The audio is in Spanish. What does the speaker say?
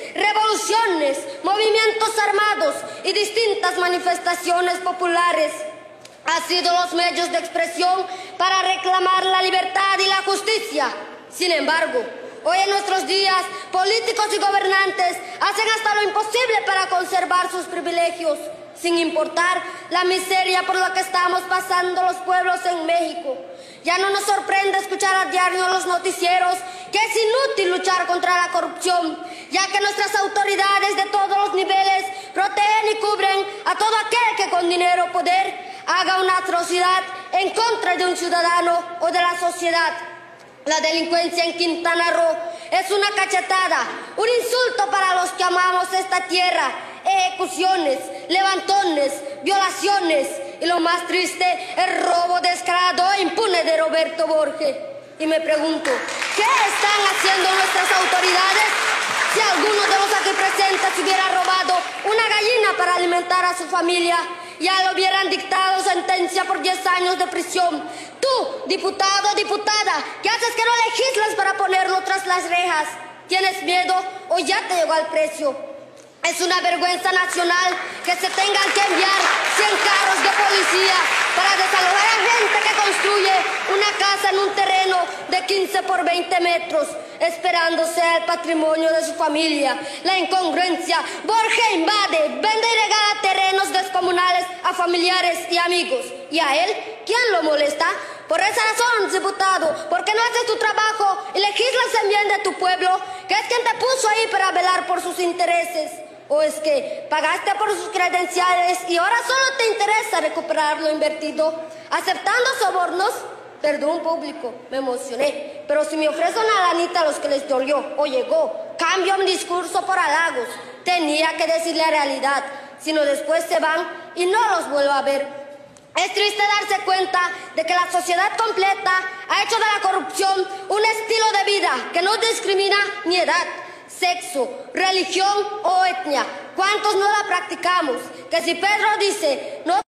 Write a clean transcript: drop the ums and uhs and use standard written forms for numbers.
revoluciones, movimientos armados y distintas manifestaciones populares han sido los medios de expresión para reclamar la libertad y la justicia. Sin embargo, hoy en nuestros días, políticos y gobernantes hacen hasta lo imposible para conservar sus privilegios, sin importar la miseria por la que estamos pasando los pueblos en México. Ya no nos sorprende escuchar a diario en los noticieros que es inútil luchar contra la corrupción, ya que nuestras autoridades de todos los niveles protegen y cubren a todo aquel que con dinero o poder haga una atrocidad en contra de un ciudadano o de la sociedad. La delincuencia en Quintana Roo es una cachetada, un insulto para los que amamos esta tierra. Ejecuciones, levantones, violaciones y lo más triste, el robo descarado e impune de Roberto Borges. Y me pregunto, ¿qué están haciendo nuestras autoridades? Si alguno de los aquí presentes hubiera robado una gallina para alimentar a su familia, ya le hubieran dictado sentencia por 10 años de prisión. Tú, diputado o diputada, ¿qué haces que no legislas para ponerlo tras las rejas? ¿Tienes miedo o ya te llegó al precio? Es una vergüenza nacional que se tengan que enviar 100 carros de policía para desalojar a gente que construye una casa en un terreno de 15 por 20 metros, esperando sea el patrimonio de su familia. La incongruencia. Borges invade, vende y regala terrenos descomunales a familiares y amigos. ¿Y a él? ¿Quién lo molesta? Por esa razón, diputado, ¿por qué no haces tu trabajo y legislas en bien de tu pueblo, que es quien te puso ahí para velar por sus intereses? ¿O es que pagaste por sus credenciales y ahora solo te interesa recuperar lo invertido, aceptando sobornos? Perdón, público, me emocioné, pero si me ofrece una lanita a los que les dolió o llegó, cambio mi discurso por halagos. Tenía que decir la realidad, si no después se van y no los vuelvo a ver. Es triste darse cuenta de que la sociedad completa ha hecho de la corrupción un estilo de vida que no discrimina ni edad, sexo, religión o etnia. ¿Cuántos no la practicamos? Que si Pedro dice, no